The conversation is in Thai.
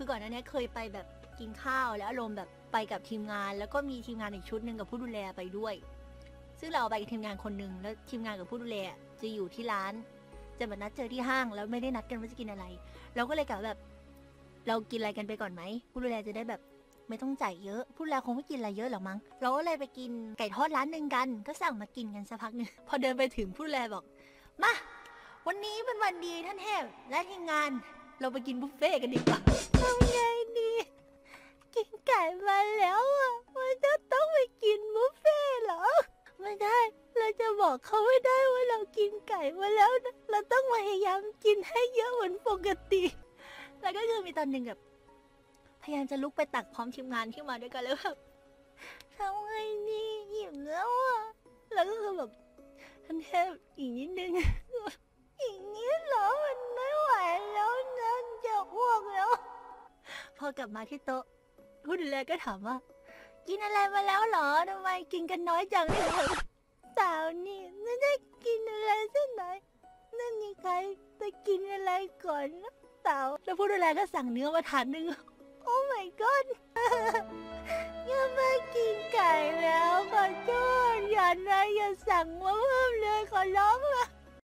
คือก่อนหน้านี้เคยไปแบบกินข้าวแล้วอารมณ์แบบไปกับทีมงานแล้วก็มีทีมงานอีกชุดหนึ่งกับผู้ดูแลไปด้วยซึ่งเราไปกับทีมงานคนหนึ่งแล้วทีมงานกับผู้ดูแลจะอยู่ที่ร้านจะแบบนัดเจอที่ห้างแล้วไม่ได้นัดกันว่าจะกินอะไรเราก็เลยกะแบบเรากินอะไรกันไปก่อนไหมผู้ดูแลจะได้แบบไม่ต้องจ่ายเยอะผู้ดูแลคงไม่กินอะไรเยอะหรอกมั้งเราก็เลยไปกินไก่ทอดร้านหนึ่งกันก็สั่งมากินกันสักพักหนึ่งพอเดินไปถึงผู้ดูแลบอกมาวันนี้เป็นวันดีท่านเทพและทีมงานเราไปกินบุฟเฟ่กันดีกว่าทำไงดีกินไก่มาแล้วอ่ะมันจะต้องไปกินบุฟเฟ่เหรอไม่ได้เราจะบอกเขาไม่ได้ว่าเรากินไก่มาแล้วนะเราต้องพยายามกินให้เยอะเหมือนปกติแล้วก็คือมีตอนหนึ่งแบบพยายามจะลุกไปตักพร้อมทีมงานที่มาด้วยกันแล้วแบบทำไงดีอิ่มแล้วอ่ะแล้วก็คือแบบท่านเทพอีกนิดนึงอย่างนี้เหรอมันไม่ไหวแล้วนะจะอ้วกแล้วพอกลับมาที่โต๊ะผู้ดูแลก็ถามว่ากินอะไรมาแล้วเหรอทำไมกินกันน้อยจังเลยสาวนี่ไม่ได้กินอะไรสักหน่อยนั่นนี่ใครไปกินอะไรก่อนนะสาวแล้วผู้ดูแลก็สั่งเนื้อมาถาดนึงโอ้ my god ยังไม่กินไก่แล้วขอโทษอย่านะอย่าสั่งมาเพิ่มเลยขอร้องละ